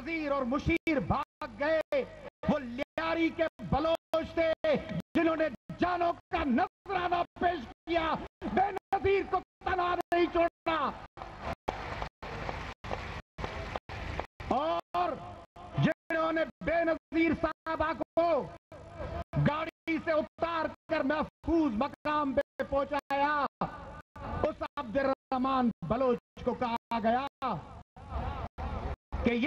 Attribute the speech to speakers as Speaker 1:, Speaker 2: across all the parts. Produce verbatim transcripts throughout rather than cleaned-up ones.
Speaker 1: वजीर और मुशीर भाग गए। वो लियारी के बलोच थे जिन्होंने जानों का नजराना पेश किया, बेनजीर को तना नहीं छोड़ा। और जिन्होंने बेनजीर साहबा को गाड़ी से उतार कर महफूज मकाम पे पहुंचाया, उस अब्दुर्रहमान बलोच को कहा गया कि ये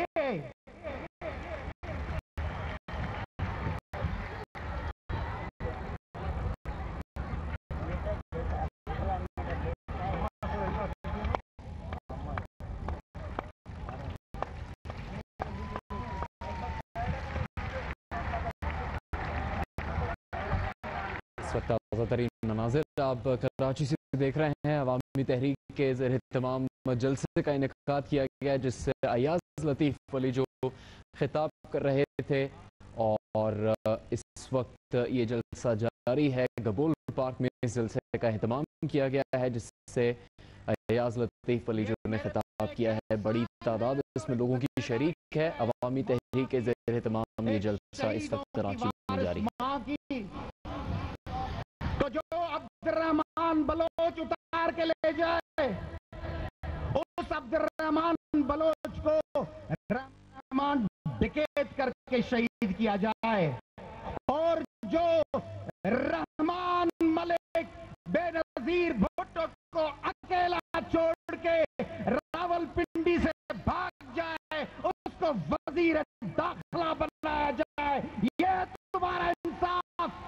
Speaker 2: इस वक्त ताज़ा तरीन मनाजिर आप कराची से देख रहे हैं। अवामी तहरीक के ज़ेर तमाम जलसे का इनेकाद किया गया जिससे अयाज लतीफ़ अली जो खिताब कर रहे थे, और इस वक्त ये जलसा जारी है। गबोल पार्क में इस जलसे का एहतमाम किया गया है जिससे अयाज लतीफ़ अली जो ने खिताब किया है। बड़ी तादाद इसमें लोगों की शरीक है। अवामी तहरीक के ज़ेर तमाम ये जलसा इस वक्त कराची में जारी है।
Speaker 1: तो जो अब्दुर्रहमान बलोच उतार के ले जाए, उस अब्दुर्रहमान बलोच को रहमान डिकेट करके शहीद किया जाए, और जो रहमान मलिक बेनजीर भुट्टो को अकेला छोड़ के रावलपिंडी से भाग जाए, उसको वजीर दाखिला बनाया जाए। यह तुम्हारा इंसाफ।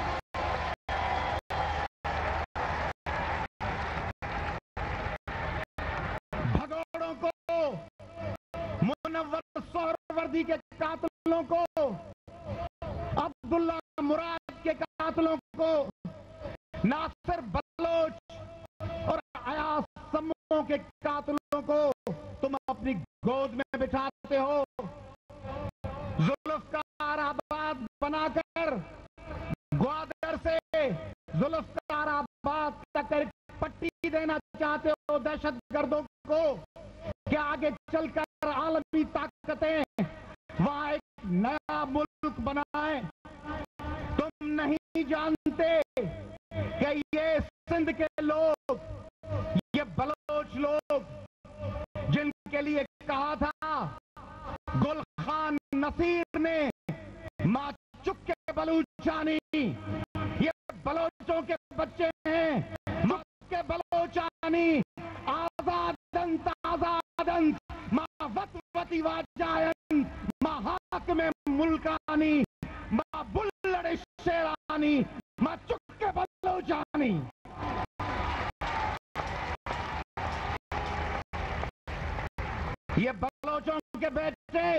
Speaker 1: भगोड़ों को, मुनव्वर सोहरवर्दी के कातिलों को, अब्दुल्ला मुराद के कातिलों को, नासिर बलोच और अयाज सम्मो के कातिलों को तुम अपनी गोद में बिठाते हो। जुल्फकार आबाद बनाकर ग्वादर से जुल्फकार आबाद तक पट्टी देना चाहते हो दहशत गर्दों को, क्या आगे चलकर आलमी ताकतें वहां एक नया मुल्क बनाए। तुम नहीं जानते कि ये सिंध के लोग, ये बलोच लोग जिनके लिए कहा था गुल खान नसीर ने मां चुप के बलूचानी, ये बलोचों के बच्चे हैं। मुख के बलोचानी आजादन ताजादन मां वतवती वाजायन मां हाकिम मुल्कानी मां बुल्लड़ शेरानी मां चुप के बलोचानी। ये बलोचों के बेटे,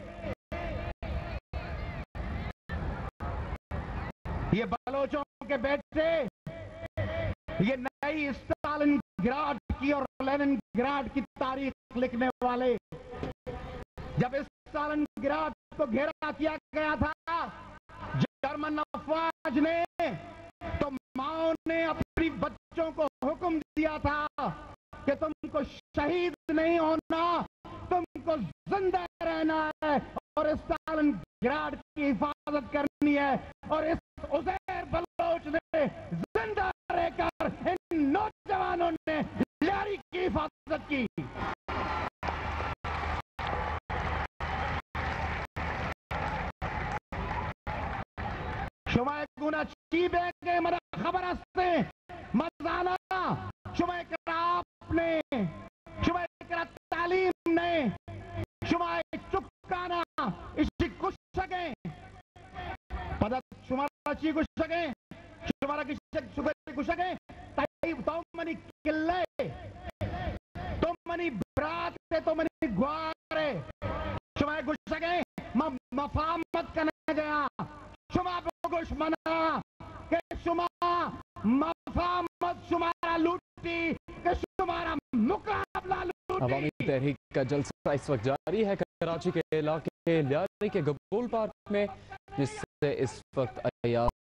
Speaker 1: ये बलोचों के बेटे, ये नई स्टालिनग्राड की और लेनिनग्राड की तारीख लिखने वाले, जब इस स्टालिनग्राड को घेरा किया गया था जर्मन अफवाज ने, तो माओ ने अपनी बच्चों को हुक्म दिया था कि तुमको शहीद नहीं होना, तुमको जिंदा रहना है और स्टालिनग्राड की हिफाजत करनी है। और इस उज़ैर बलोच ने जिंदा रहकर इन नौजवानों ने लियारी की हिफाजत की। शुमाए गुना चीबे के मरा खबर हस्ते मजाना शुमाए करा आपने, शुमाए करा तालीम ने, शुमाए चुपकाना इसी कुछ सके पद शुमारा ची कुछ सके शुमारा किसी सुबह कुछ सके ताई तो मनी किल्ले तो मनी ब्रात से तो मनी ग्वारे शुमाए कुछ सके मफामत करने गया शुमा बोगुश मना के शुमा मफामत शुमारा लूटी के शुमारा मुकाबला लूटी।
Speaker 2: अवामी तहरीक का जलसा इस वक्त जारी है कराची के इलाके लियारी के गबूल पार्क में, जिससे इस वक्त अयाज